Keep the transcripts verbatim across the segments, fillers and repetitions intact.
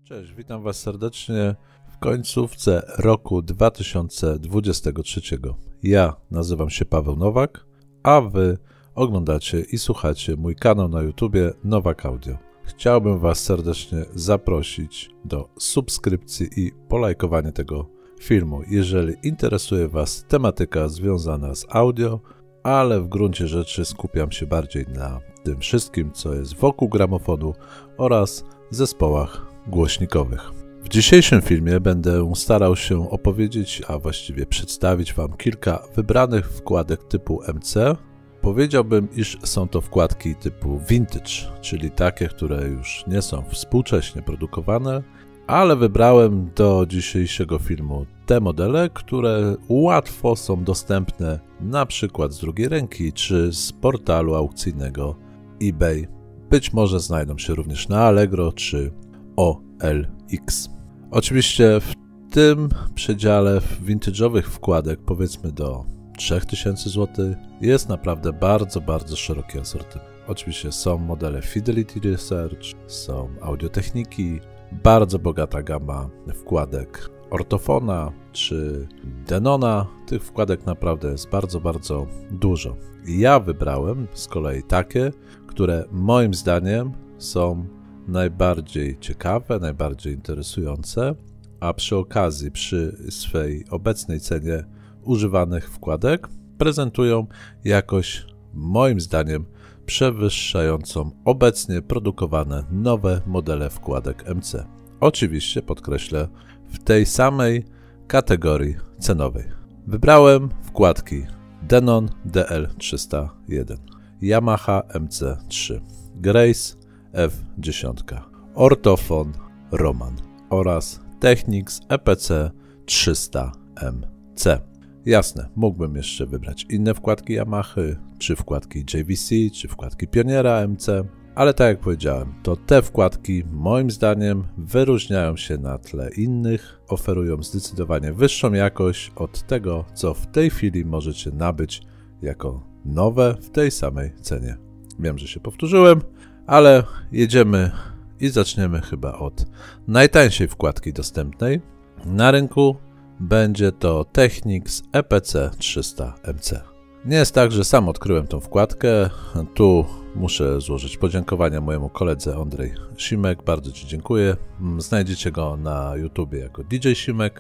Cześć, witam Was serdecznie w końcówce roku dwa tysiące dwudziestego trzeciego. Ja nazywam się Paweł Nowak, a Wy oglądacie i słuchacie mój kanał na YouTubie Nowak Audio. Chciałbym Was serdecznie zaprosić do subskrypcji i polajkowania tego filmu, jeżeli interesuje Was tematyka związana z audio, ale w gruncie rzeczy skupiam się bardziej na tym wszystkim, co jest wokół gramofonu oraz zespołach głośnikowych. W dzisiejszym filmie będę starał się opowiedzieć, a właściwie przedstawić Wam kilka wybranych wkładek typu M C. Powiedziałbym, iż są to wkładki typu vintage, czyli takie, które już nie są współcześnie produkowane, ale wybrałem do dzisiejszego filmu te modele, które łatwo są dostępne na przykład z drugiej ręki czy z portalu aukcyjnego eBay. Być może znajdą się również na Allegro czy O L X. Oczywiście w tym przedziale vintage'owych wkładek, powiedzmy do trzy tysiące złotych, jest naprawdę bardzo, bardzo szeroki asortyment. Oczywiście są modele Fidelity Research, są Audiotechniki, bardzo bogata gama wkładek Ortofona czy Denona. Tych wkładek naprawdę jest bardzo, bardzo dużo. Ja wybrałem z kolei takie, które moim zdaniem są najbardziej ciekawe, najbardziej interesujące, a przy okazji, przy swej obecnej cenie używanych wkładek prezentują jakość moim zdaniem przewyższającą obecnie produkowane nowe modele wkładek M C. Oczywiście podkreślę, w tej samej kategorii cenowej. Wybrałem wkładki Denon D L trzysta jeden, Yamaha M C trzy, Grace F dziesięć, Ortofon Roman oraz Technics E P C trzysta M C. Jasne, mógłbym jeszcze wybrać inne wkładki Yamahy, czy wkładki J V C, czy wkładki Pioniera M C, ale tak jak powiedziałem, to te wkładki moim zdaniem wyróżniają się na tle innych, oferują zdecydowanie wyższą jakość od tego, co w tej chwili możecie nabyć jako nowe w tej samej cenie. Wiem, że się powtórzyłem, ale jedziemy i zaczniemy chyba od najtańszej wkładki dostępnej. Na rynku będzie to Technics E P C trzysta M C. Nie jest tak, że sam odkryłem tą wkładkę. Tu muszę złożyć podziękowania mojemu koledze Andrzej Simek. Bardzo Ci dziękuję. Znajdziecie go na YouTubie jako D J Simek.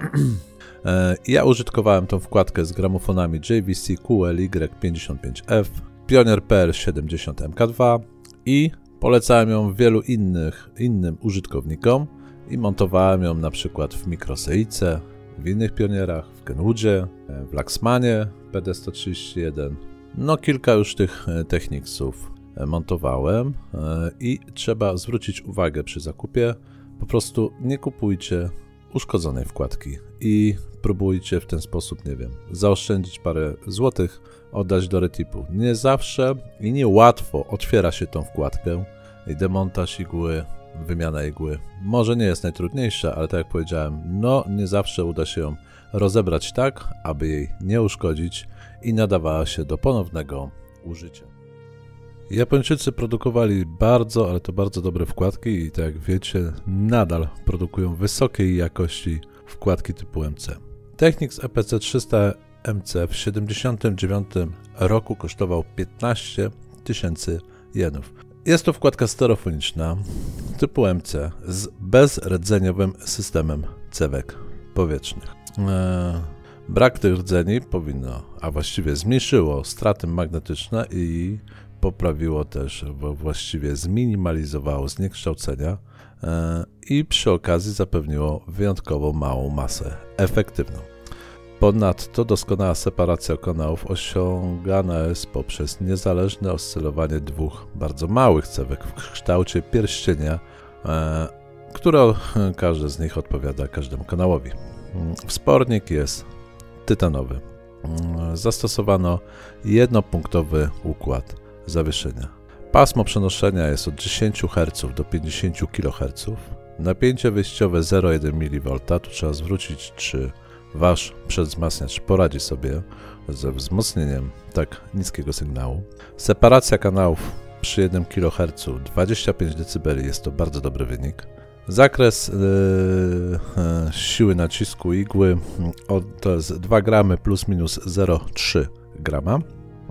Ja użytkowałem tą wkładkę z gramofonami J V C Q L Y pięćdziesiąt pięć F, Pionier P R siedemdziesiąt M K dwa i polecałem ją wielu innych, innym użytkownikom i montowałem ją na przykład w Microseice, w innych Pionierach, w Kenwoodzie, w Laxmanie P D sto trzydzieści jeden. No kilka już tych Technicsów montowałem i trzeba zwrócić uwagę przy zakupie, po prostu nie kupujcie uszkodzonej wkładki i próbujcie w ten sposób, nie wiem, zaoszczędzić parę złotych, oddać do retipu. Nie zawsze i nie łatwo otwiera się tą wkładkę i demontaż igły, wymiana igły może nie jest najtrudniejsza, ale tak jak powiedziałem, no nie zawsze uda się ją rozebrać tak, aby jej nie uszkodzić i nadawała się do ponownego użycia. Japończycy produkowali bardzo, ale to bardzo dobre wkładki i tak jak wiecie, nadal produkują wysokiej jakości wkładki typu M C. Technics E P C trzysta M C w tysiąc dziewięćset siedemdziesiątym dziewiątym roku kosztował piętnaście tysięcy jenów. Jest to wkładka stereofoniczna typu M C z bezrdzeniowym systemem cewek powietrznych. Eee, brak tych rdzeni powinno, a właściwie zmniejszyło straty magnetyczne i poprawiło też, bo właściwie zminimalizowało zniekształcenia eee, i przy okazji zapewniło wyjątkowo małą masę efektywną. Ponadto doskonała separacja kanałów osiągana jest poprzez niezależne oscylowanie dwóch bardzo małych cewek w kształcie pierścienia, e, które każdy z nich odpowiada każdemu kanałowi. Wspornik jest tytanowy. Zastosowano jednopunktowy układ zawieszenia. Pasmo przenoszenia jest od dziesięć herców do pięćdziesiąt kiloherców. Napięcie wyjściowe zero przecinek jeden miliwolta. Tu trzeba zwrócić, czy Wasz przedwzmacniacz poradzi sobie ze wzmocnieniem tak niskiego sygnału. Separacja kanałów przy jednym kilohercu dwadzieścia pięć decybeli jest to bardzo dobry wynik. Zakres yy, yy, siły nacisku igły o, to jest dwa gramy plus minus zero przecinek trzy grama.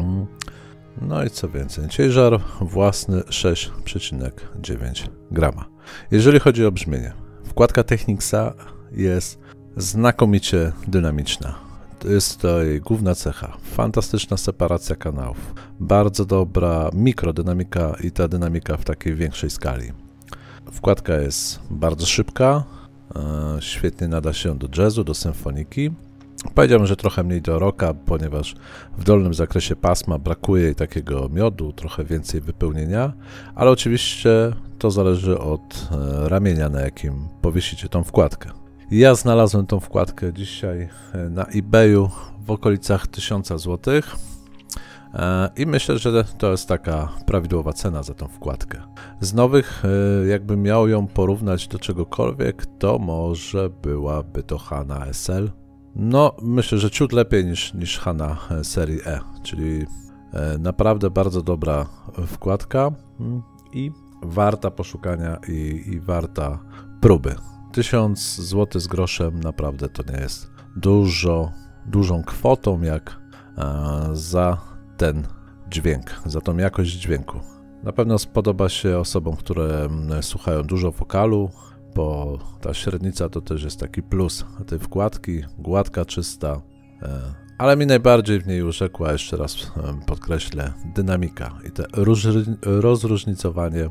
No i co więcej, ciężar własny sześć przecinek dziewięć grama. Jeżeli chodzi o brzmienie, wkładka Technicsa jest znakomicie dynamiczna. To jest to jej główna cecha. Fantastyczna separacja kanałów, bardzo dobra mikrodynamika i ta dynamika w takiej większej skali. Wkładka jest bardzo szybka, świetnie nada się do jazzu, do symfoniki. Powiedziałbym, że trochę mniej do rocka, ponieważ w dolnym zakresie pasma brakuje jej takiego miodu, trochę więcej wypełnienia, ale oczywiście to zależy od ramienia, na jakim powiesicie tą wkładkę. Ja znalazłem tą wkładkę dzisiaj na eBayu w okolicach tysiąc złotych i myślę, że to jest taka prawidłowa cena za tą wkładkę. Z nowych, jakbym miał ją porównać do czegokolwiek, to może byłaby to Hanna S L. No, myślę, że ciut lepiej niż, niż Hanna serii E, czyli naprawdę bardzo dobra wkładka i warta poszukania i, i warta próby. tysiąc złotych z groszem naprawdę to nie jest dużo, dużą kwotą jak za ten dźwięk, za tą jakość dźwięku. Na pewno spodoba się osobom, które słuchają dużo wokalu, bo ta średnica to też jest taki plus tej wkładki, gładka, czysta, ale mi najbardziej w niej urzekła, jeszcze raz podkreślę, dynamika i te rozróżnicowanie,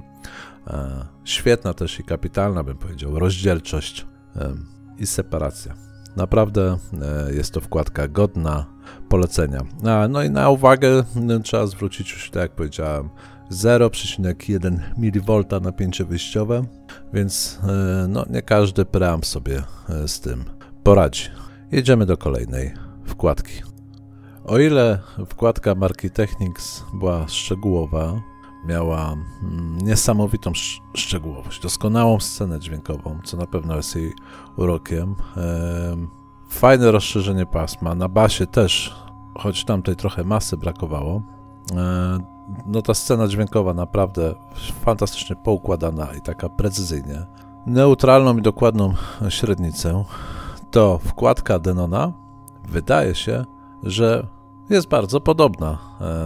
świetna też i kapitalna, bym powiedział, rozdzielczość i separacja. Naprawdę jest to wkładka godna polecenia. No i na uwagę trzeba zwrócić już, tak jak powiedziałem, zero przecinek jeden miliwolta napięcie wyjściowe, więc no, nie każdy preamp sobie z tym poradzi. Jedziemy do kolejnej wkładki. O ile wkładka marki Technics była szczegółowa, miała mm, niesamowitą sz szczegółowość, doskonałą scenę dźwiękową, co na pewno jest jej urokiem, ehm, fajne rozszerzenie pasma, na basie też, choć tamtej trochę masy brakowało, ehm, no ta scena dźwiękowa naprawdę fantastycznie poukładana i taka precyzyjnie, neutralną i dokładną średnicę, to wkładka Denona wydaje się, że jest bardzo podobna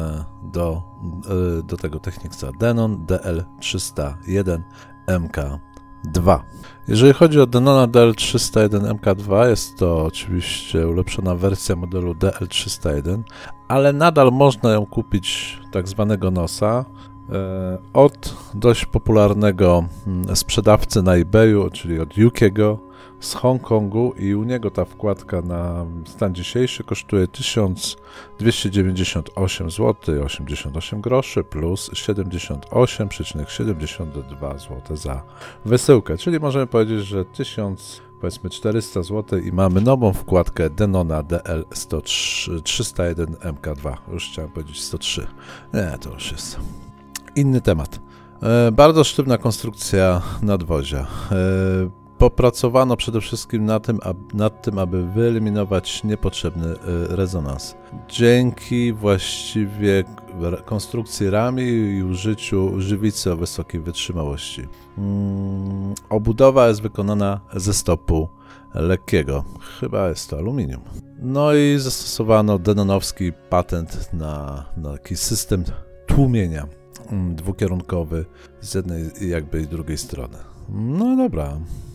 do, do tego Technicsa. Denon D L trzysta jeden M K dwa. Jeżeli chodzi o Denona D L trzysta jeden M K dwa, jest to oczywiście ulepszona wersja modelu D L trzysta jeden, ale nadal można ją kupić tak zwanego nosa od dość popularnego sprzedawcy na eBayu, czyli od Yukiego z Hongkongu, i u niego ta wkładka na stan dzisiejszy kosztuje tysiąc dwieście dziewięćdziesiąt osiem złotych osiemdziesiąt osiem groszy plus siedemdziesiąt osiem przecinek siedemdziesiąt dwa złote za wysyłkę, czyli możemy powiedzieć, że tysiąc, powiedzmy czterysta złotych i mamy nową wkładkę Denona D L trzysta jeden M K dwa. Już chciałem powiedzieć sto trzy. Nie, to już jest inny temat. E, bardzo sztywna konstrukcja nadwozia. E, Popracowano przede wszystkim nad tym, aby, nad tym, aby wyeliminować niepotrzebny rezonans. Dzięki właściwie konstrukcji rami i użyciu żywicy o wysokiej wytrzymałości. Hmm, obudowa jest wykonana ze stopu lekkiego, chyba jest to aluminium. No i zastosowano denonowski patent na, na taki system tłumienia dwukierunkowy z jednej jakby i drugiej strony. No dobra.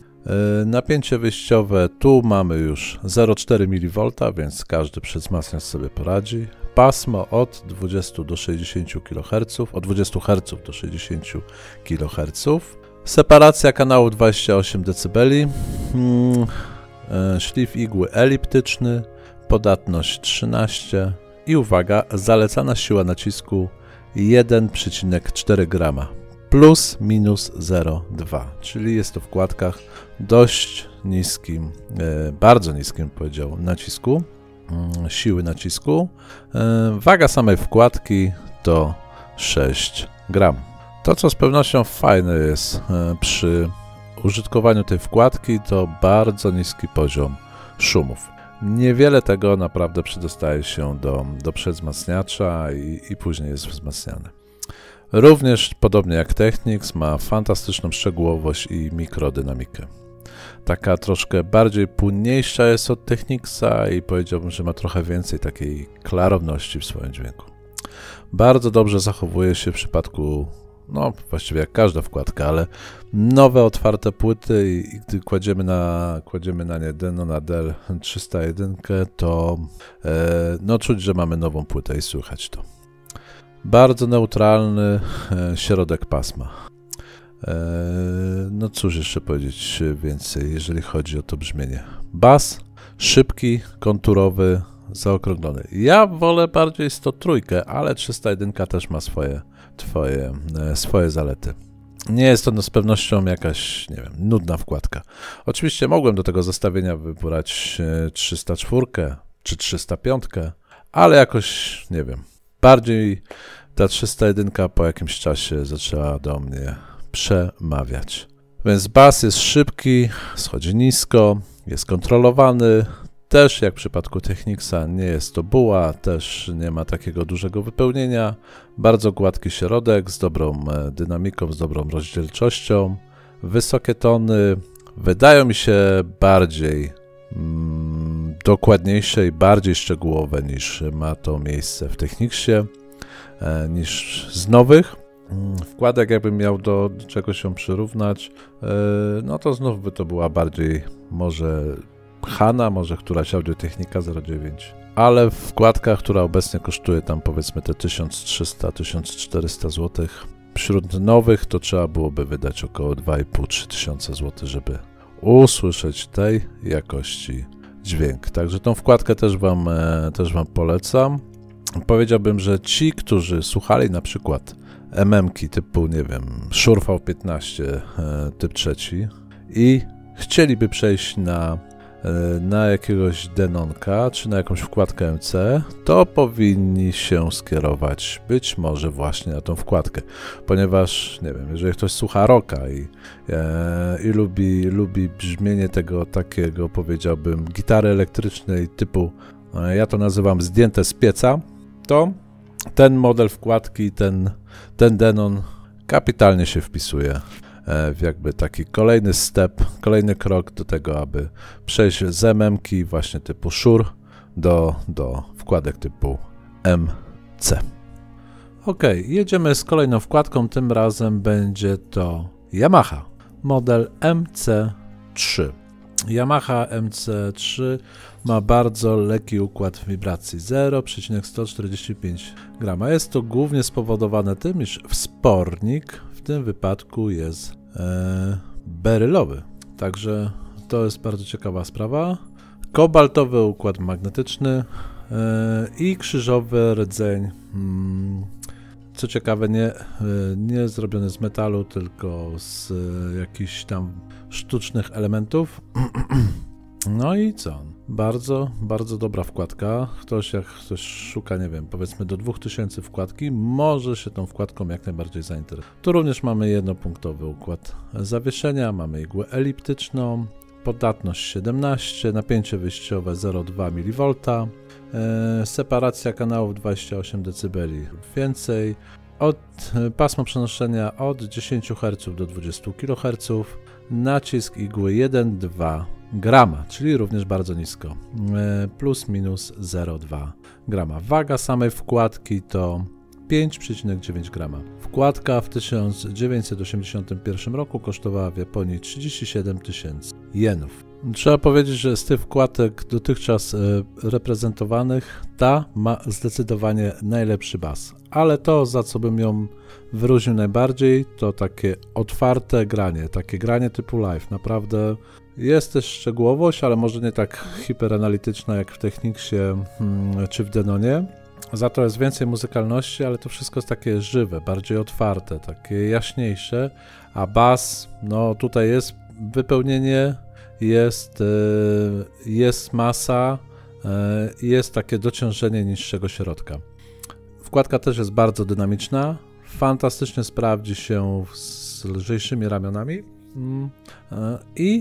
Napięcie wyjściowe, tu mamy już zero przecinek cztery miliwolta, więc każdy przedwzmacniacz sobie poradzi. Pasmo od dwudziestu do sześćdziesięciu kiloherców, od dwudziestu herców do sześćdziesięciu kiloherców. Separacja kanału dwadzieścia osiem decybeli. Hmm, szlif igły eliptyczny, podatność trzynaście i uwaga, zalecana siła nacisku jeden przecinek cztery grama. Plus minus zero przecinek dwa, czyli jest to w wkładkach dość niskim, e, bardzo niskim, powiedział, nacisku, e, siły nacisku. E, waga samej wkładki to sześć gram. To, co z pewnością fajne jest e, przy użytkowaniu tej wkładki, to bardzo niski poziom szumów. Niewiele tego naprawdę przedostaje się do, do przedwzmacniacza i, i później jest wzmacniane. Również podobnie jak Technics ma fantastyczną szczegółowość i mikrodynamikę. Taka troszkę bardziej płynniejsza jest od Technicsa i powiedziałbym, że ma trochę więcej takiej klarowności w swoim dźwięku. Bardzo dobrze zachowuje się w przypadku, no właściwie jak każda wkładka, ale nowe otwarte płyty i, i gdy kładziemy na, kładziemy na nie Denon A D L trzysta jeden, to e, no czuć, że mamy nową płytę i słychać to. Bardzo neutralny e, środek pasma. E, no cóż jeszcze powiedzieć więcej, jeżeli chodzi o to brzmienie. Bas szybki, konturowy, zaokrąglony. Ja wolę bardziej sto trzy, ale trzysta jeden też ma swoje, twoje, e, swoje zalety. Nie jest to no z pewnością jakaś, nie wiem, nudna wkładka. Oczywiście mogłem do tego zestawienia wybrać trzysta cztery czy trzysta pięć, ale jakoś, nie wiem, bardziej ta trzysta jeden po jakimś czasie zaczęła do mnie przemawiać. Więc bas jest szybki, schodzi nisko, jest kontrolowany. Też jak w przypadku Technicsa nie jest to buła, też nie ma takiego dużego wypełnienia. Bardzo gładki środek z dobrą dynamiką, z dobrą rozdzielczością. Wysokie tony wydają mi się bardziej mm, dokładniejsze i bardziej szczegółowe niż ma to miejsce w Technicsie, e, niż z nowych. Wkładek jakbym miał do, do czegoś się przyrównać, e, no to znów by to była bardziej może Hana, może któraś Audio-Technica zero dziewięć, ale wkładka, która obecnie kosztuje tam powiedzmy te tysiąc trzysta do tysiąc czterysta złotych, wśród nowych to trzeba byłoby wydać około dwa i pół do trzech tysiąca złotych, żeby usłyszeć tej jakości dźwięk. Także tą wkładkę też wam, też wam polecam. Powiedziałbym, że ci, którzy słuchali na przykład em em-ki typu, nie wiem, Shure V piętnaście typ trzeci i chcieliby przejść na na jakiegoś Denonka, czy na jakąś wkładkę M C, to powinni się skierować być może właśnie na tą wkładkę, ponieważ, nie wiem, jeżeli ktoś słucha rocka i, e, i lubi, lubi brzmienie tego takiego, powiedziałbym, gitary elektrycznej typu, e, ja to nazywam zdjęte z pieca, to ten model wkładki, ten, ten Denon kapitalnie się wpisuje w jakby taki kolejny step, kolejny krok do tego, aby przejść z em em-ki właśnie typu Shure do, do wkładek typu M C. Ok, jedziemy z kolejną wkładką, tym razem będzie to Yamaha, model M C trzy. Yamaha M C trzy ma bardzo lekki układ wibracji, zero przecinek sto czterdzieści pięć grama. Jest to głównie spowodowane tym, iż wspornik w tym wypadku jest e, berylowy, także to jest bardzo ciekawa sprawa. Kobaltowy układ magnetyczny e, i krzyżowy rdzeń, hmm, co ciekawe nie, nie zrobiony z metalu, tylko z e, jakichś tam sztucznych elementów. No i co? Bardzo, bardzo dobra wkładka. Ktoś jak ktoś szuka, nie wiem, powiedzmy do dwóch tysięcy wkładki, może się tą wkładką jak najbardziej zainteresować. Tu również mamy jednopunktowy układ zawieszenia, mamy igłę eliptyczną, podatność siedemnaście, napięcie wyjściowe zero przecinek dwa miliwolta, e, separacja kanałów dwadzieścia osiem decybeli lub więcej, od pasmo przenoszenia od dziesięć herców do dwadzieścia kiloherców, nacisk igły jeden do dwóch grama, czyli również bardzo nisko, plus minus zero przecinek dwa grama. Waga samej wkładki to pięć przecinek dziewięć grama. Wkładka w tysiąc dziewięćset osiemdziesiątym pierwszym roku kosztowała w Japonii trzydzieści siedem tysięcy jenów. Trzeba powiedzieć, że z tych wkładek dotychczas reprezentowanych ta ma zdecydowanie najlepszy bas, ale to, za co bym ją wyróżnił najbardziej, to takie otwarte granie, takie granie typu live. Naprawdę jest też szczegółowość, ale może nie tak hiperanalityczna jak w Technicsie hmm, czy w Denonie. Za to jest więcej muzykalności, ale to wszystko jest takie żywe, bardziej otwarte, takie jaśniejsze, a bas, no tutaj jest wypełnienie, jest, jest masa, jest takie dociążenie niższego środka. Wkładka też jest bardzo dynamiczna, fantastycznie sprawdzi się z lżejszymi ramionami i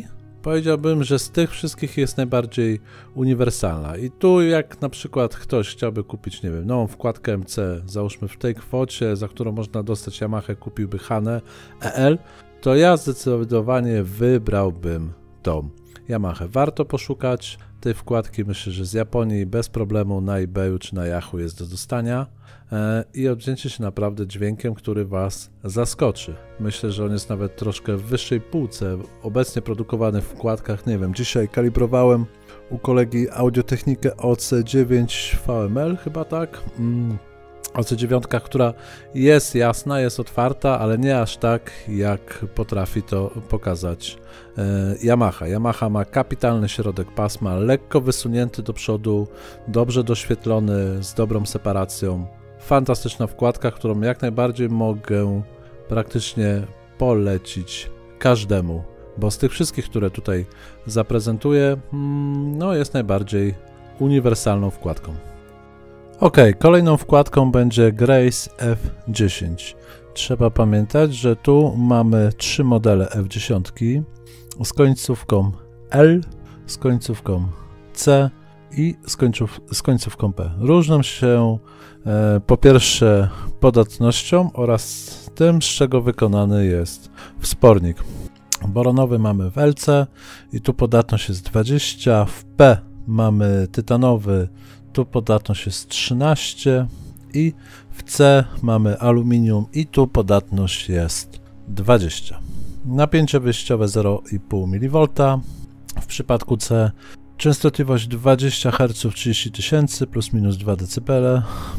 powiedziałbym, że z tych wszystkich jest najbardziej uniwersalna. I tu jak na przykład ktoś chciałby kupić, nie wiem, nową wkładkę M C, załóżmy w tej kwocie, za którą można dostać Yamaha, kupiłby Hanę E L, to ja zdecydowanie wybrałbym tą Yamaha. Warto poszukać tej wkładki, myślę, że z Japonii bez problemu na eBayu czy na Yahoo jest do dostania i odwdzięczy się naprawdę dźwiękiem, który Was zaskoczy. Myślę, że on jest nawet troszkę w wyższej półce. Obecnie produkowany w wkładkach, nie wiem, dzisiaj kalibrowałem u kolegi audiotechnikę O C dziewięć V M L, chyba tak? Mm. O C dziewięć, która jest jasna, jest otwarta, ale nie aż tak, jak potrafi to pokazać e, Yamaha. Yamaha ma kapitalny środek pasma, lekko wysunięty do przodu, dobrze doświetlony, z dobrą separacją. Fantastyczna wkładka, którą jak najbardziej mogę praktycznie polecić każdemu, bo z tych wszystkich, które tutaj zaprezentuję, mm, no jest najbardziej uniwersalną wkładką. Ok, kolejną wkładką będzie Grace F dziesięć. Trzeba pamiętać, że tu mamy trzy modele F dziesięć z końcówką L, z końcówką C i z, końców, z końcówką P. Różnią się e, po pierwsze podatnością oraz tym, z czego wykonany jest wspornik. Boronowy mamy w L C i tu podatność jest dwadzieścia, w P mamy tytanowy, tu podatność jest trzynaście i w C mamy aluminium i tu podatność jest dwadzieścia. Napięcie wyjściowe zero i pół miliwolta. W przypadku C częstotliwość dwadzieścia herców trzydzieści tysięcy plus minus dwa decybele.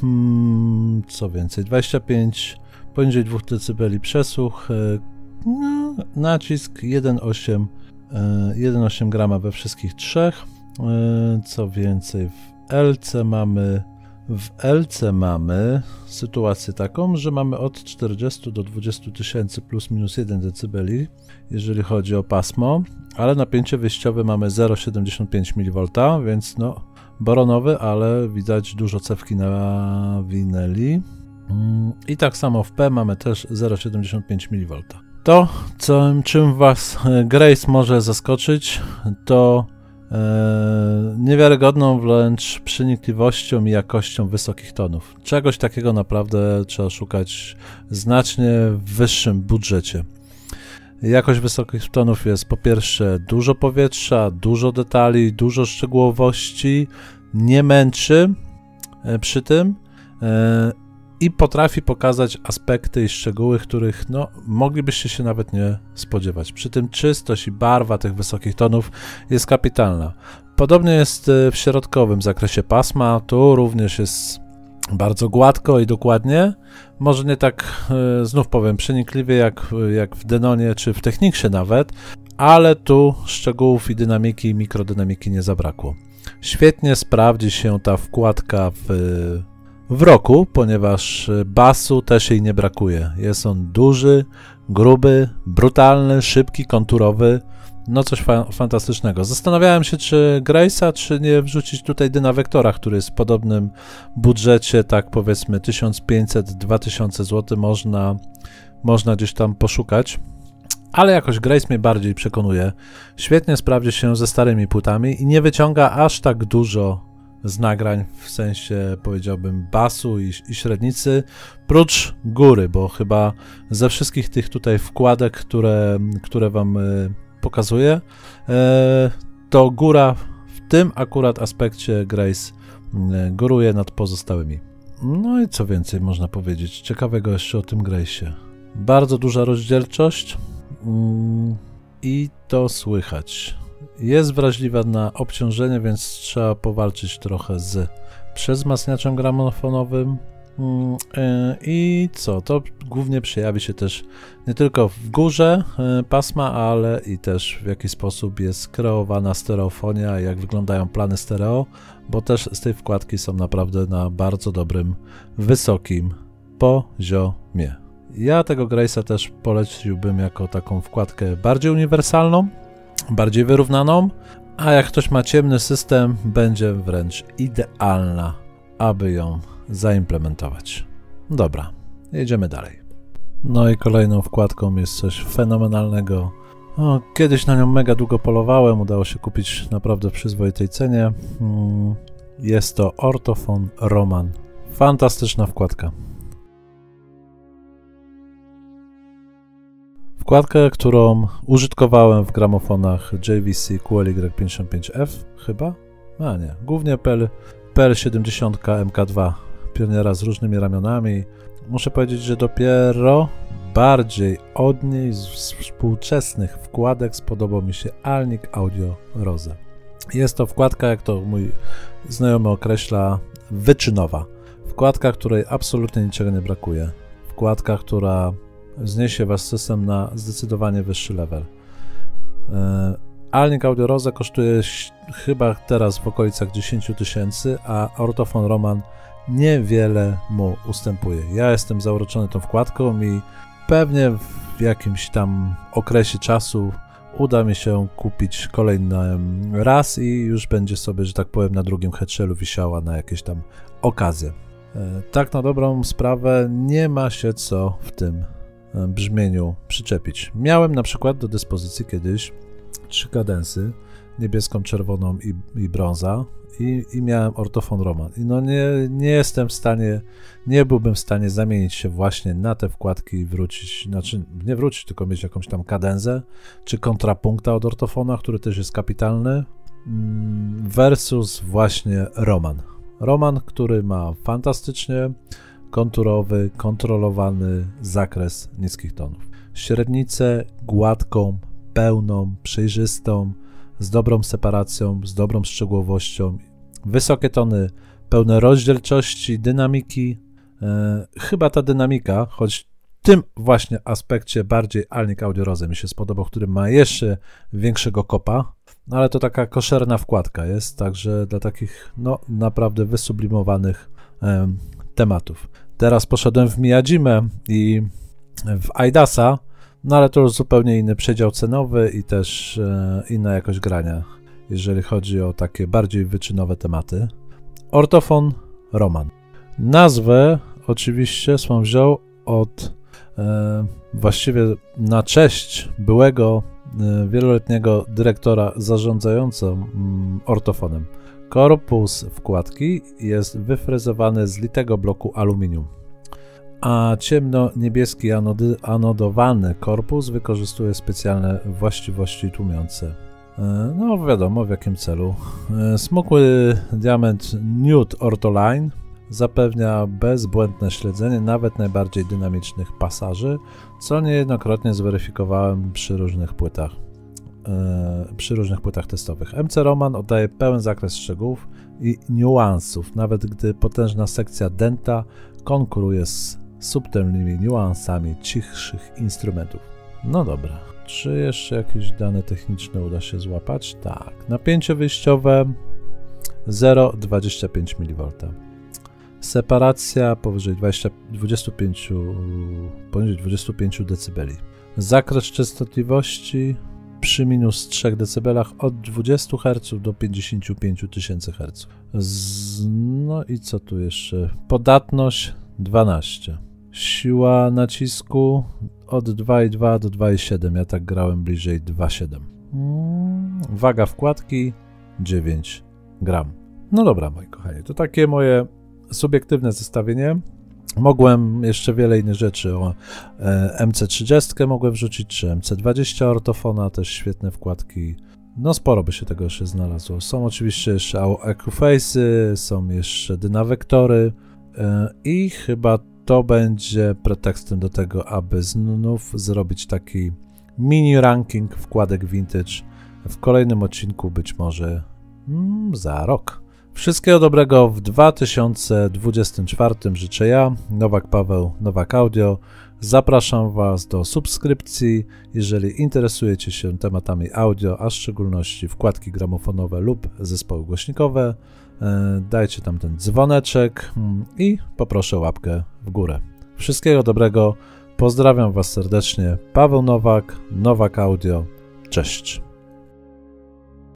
Hmm, co więcej, dwadzieścia pięć, poniżej dwa decybeli przesłuch. No, nacisk jeden przecinek osiem grama we wszystkich trzech. Co więcej, w L C mamy w L C mamy sytuację taką, że mamy od czterdziestu do dwudziestu tysięcy plus minus jeden decybeli, jeżeli chodzi o pasmo, ale napięcie wyjściowe mamy zero przecinek siedemdziesiąt pięć miliwolta, więc no boronowy, ale widać dużo cewki na wineli. I tak samo w P mamy też zero przecinek siedemdziesiąt pięć miliwolta. To, co, czym Was Grace może zaskoczyć, to e, niewiarygodną wręcz przenikliwością i jakością wysokich tonów. Czegoś takiego naprawdę trzeba szukać znacznie w wyższym budżecie. Jakość wysokich tonów jest po pierwsze dużo powietrza, dużo detali, dużo szczegółowości, nie męczy e, przy tym e, i potrafi pokazać aspekty i szczegóły, których no, moglibyście się nawet nie spodziewać. Przy tym czystość i barwa tych wysokich tonów jest kapitalna. Podobnie jest w środkowym zakresie pasma, tu również jest bardzo gładko i dokładnie, może nie tak, znów powiem, przenikliwie jak, jak w Denonie czy w Technicsie nawet, ale tu szczegółów i dynamiki i mikrodynamiki nie zabrakło. Świetnie sprawdzi się ta wkładka w w roku, ponieważ basu też jej nie brakuje. Jest on duży, gruby, brutalny, szybki, konturowy, no coś fa fantastycznego. Zastanawiałem się, czy Grace'a, czy nie wrzucić tutaj Dynavectora, który jest w podobnym budżecie, tak powiedzmy tysiąc pięćset do dwa tysiące złotych można, można gdzieś tam poszukać. Ale jakoś Grace mnie bardziej przekonuje. Świetnie sprawdzi się ze starymi płytami i nie wyciąga aż tak dużo z nagrań, w sensie powiedziałbym basu i, i średnicy, prócz góry, bo chyba ze wszystkich tych tutaj wkładek, które, które wam y, pokazuję, y, to góra w tym akurat aspekcie Grace y, góruje nad pozostałymi. No i co więcej można powiedzieć ciekawego jeszcze o tym Grace'ie. Bardzo duża rozdzielczość y, i to słychać. Jest wrażliwa na obciążenie, więc trzeba powalczyć trochę z przezmacniaczem gramofonowym. I co? To głównie przejawi się też nie tylko w górze pasma, ale i też w jaki sposób jest kreowana stereofonia, jak wyglądają plany stereo, bo też z tej wkładki są naprawdę na bardzo dobrym, wysokim poziomie. Ja tego Grace'a też poleciłbym jako taką wkładkę bardziej uniwersalną, bardziej wyrównaną, a jak ktoś ma ciemny system, będzie wręcz idealna, aby ją zaimplementować. Dobra, jedziemy dalej. No i kolejną wkładką jest coś fenomenalnego. O, kiedyś na nią mega długo polowałem, udało się kupić naprawdę w przyzwoitej cenie. Jest to Ortofon Roman. Fantastyczna wkładka. Wkładkę, którą użytkowałem w gramofonach J V C Q L Y pięćdziesiąt pięć F chyba? A nie, głównie P L, P L siedemdziesiąt M K dwa Pioniera z różnymi ramionami. Muszę powiedzieć, że dopiero bardziej od niej z współczesnych wkładek spodobał mi się Alnic Audio Rose. Jest to wkładka, jak to mój znajomy określa, wyczynowa. Wkładka, której absolutnie niczego nie brakuje. Wkładka, która zniesie wasz system na zdecydowanie wyższy level. Alnic Audio Rose kosztuje chyba teraz w okolicach dziesięć tysięcy, a Ortofon Roman niewiele mu ustępuje. Ja jestem zauroczony tą wkładką i pewnie w jakimś tam okresie czasu uda mi się kupić kolejny raz i już będzie sobie, że tak powiem, na drugim headshellu wisiała na jakieś tam okazje. Tak na dobrą sprawę nie ma się co w tym brzmieniu przyczepić. Miałem na przykład do dyspozycji kiedyś trzy kadensy, niebieską, czerwoną i, i brąza i, i miałem Ortofon Roman. I no nie, nie jestem w stanie, nie byłbym w stanie zamienić się właśnie na te wkładki i wrócić, znaczy nie wrócić, tylko mieć jakąś tam kadenzę, czy kontrapunkta od Ortofona, który też jest kapitalny, versus właśnie Roman. Roman, który ma fantastycznie konturowy, kontrolowany zakres niskich tonów. Średnicę gładką, pełną, przejrzystą, z dobrą separacją, z dobrą szczegółowością. Wysokie tony, pełne rozdzielczości, dynamiki. E, chyba ta dynamika, choć w tym właśnie aspekcie bardziej Alnic Audio Rose mi się spodobał, który ma jeszcze większego kopa, ale to taka koszerna wkładka jest, także dla takich no naprawdę wysublimowanych e, tematów. Teraz poszedłem w Miyajimę i w Aidasa, no ale to już zupełnie inny przedział cenowy i też e, inna jakość grania, jeżeli chodzi o takie bardziej wyczynowe tematy. Ortofon Roman. Nazwę oczywiście swą wziął od e, właściwie na cześć byłego e, wieloletniego dyrektora zarządzającego mm, Ortofonem. Korpus wkładki jest wyfrezowany z litego bloku aluminium, a ciemno-niebieski anody, anodowany korpus wykorzystuje specjalne właściwości tłumiące. No wiadomo w jakim celu. Smukły diament Nude Ortoline zapewnia bezbłędne śledzenie nawet najbardziej dynamicznych pasaży, co niejednokrotnie zweryfikowałem przy różnych płytach. przy różnych płytach testowych. M C Roman oddaje pełen zakres szczegółów i niuansów, nawet gdy potężna sekcja denta konkuruje z subtelnymi niuansami cichszych instrumentów. No dobra, czy jeszcze jakieś dane techniczne uda się złapać? Tak, napięcie wyjściowe zero przecinek dwadzieścia pięć miliwolta. Separacja powyżej dwudziestu, dwudziestu pięciu, poniżej dwudziestu pięciu decybeli. Zakres częstotliwości przy minus trzech decybelach od dwudziestu herców do pięćdziesięciu pięciu tysięcy herców. Z, no i co tu jeszcze? Podatność dwanaście. Siła nacisku od dwa i dwa do dwa i siedem. Ja tak grałem bliżej dwa i siedem. Hmm, waga wkładki dziewięć gram. No dobra, moi kochani, to takie moje subiektywne zestawienie. Mogłem jeszcze wiele innych rzeczy o e, M C trzydzieści mogłem wrzucić, czy M C dwadzieścia Ortofona, też świetne wkładki. No sporo by się tego jeszcze znalazło. Są oczywiście jeszcze Ecuface'y, są jeszcze Dynawektory e, i chyba to będzie pretekstem do tego, aby znów zrobić taki mini ranking wkładek vintage w kolejnym odcinku, być może mm, za rok. Wszystkiego dobrego w dwa tysiące dwudziestym czwartym życzę ja, Nowak Paweł, Nowak Audio. Zapraszam Was do subskrypcji, jeżeli interesujecie się tematami audio, a w szczególności wkładki gramofonowe lub zespoły głośnikowe. Dajcie tam ten dzwoneczek i poproszę łapkę w górę. Wszystkiego dobrego, pozdrawiam Was serdecznie, Paweł Nowak, Nowak Audio, cześć.